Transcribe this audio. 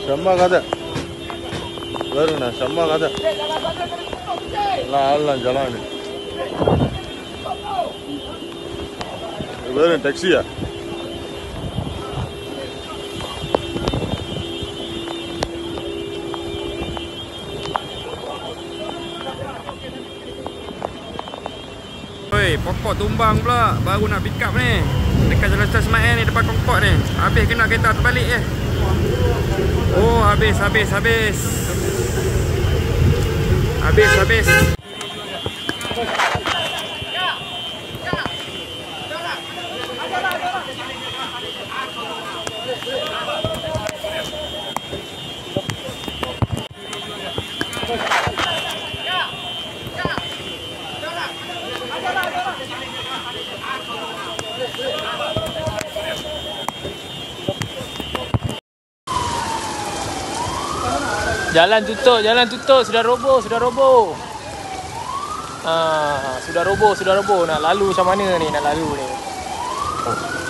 செம்ம கதை வருங்கண்ணா, செம்ம கதை. எல்லாம் ஆடலாம் ஜலான்னு. வெறும் டாக்ஸியா? Oi, pokok tumbang pula. Baru nak pick up ni. Dekat Jalan Sultan Ismail ni, depan Kongkot ni. Habis kena kereta terbalik je. Oh, habis. Jalan tutup, sudah roboh. Sudah roboh. Nak lalu macam mana ni,